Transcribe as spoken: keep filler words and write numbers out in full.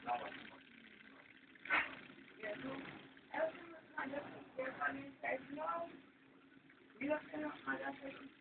Eu tenho uma coisa que eu falei, não, eu tenho uma coisa